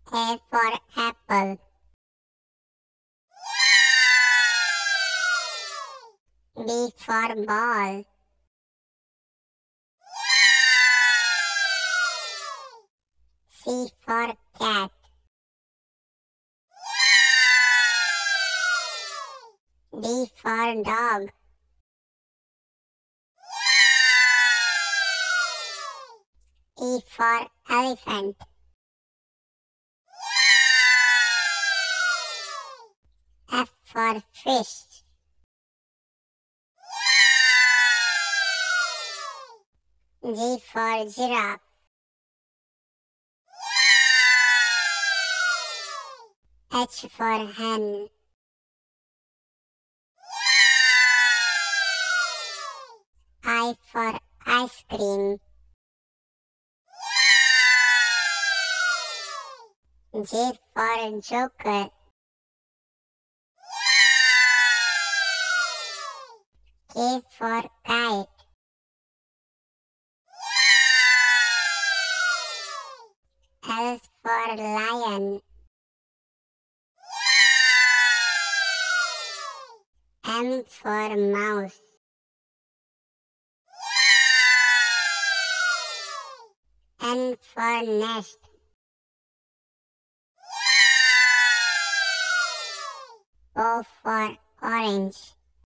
A for apple. B for ball. C for cat. D for dog. E for elephant. F for fish. G for giraffe. H for hen. I for ice cream. J for joker. K for kite. L for lion. M for mouse. N for nest. O for orange.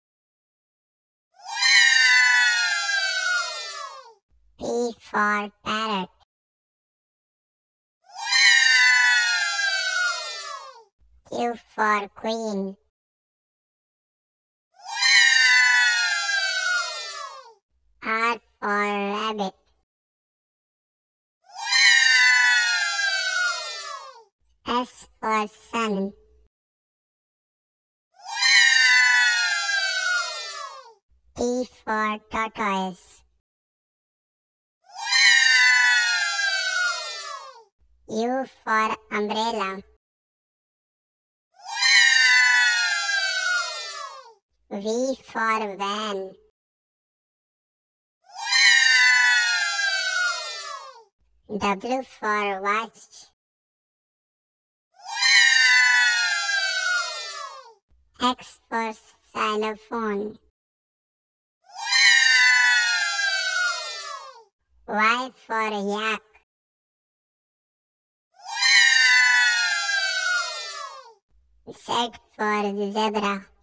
P for parrot. Q for queen. R for rabbit. S for sun. T for tortoise. U for umbrella. V for van. W for watch. X for xylophone. Y for yak. Z for zebra.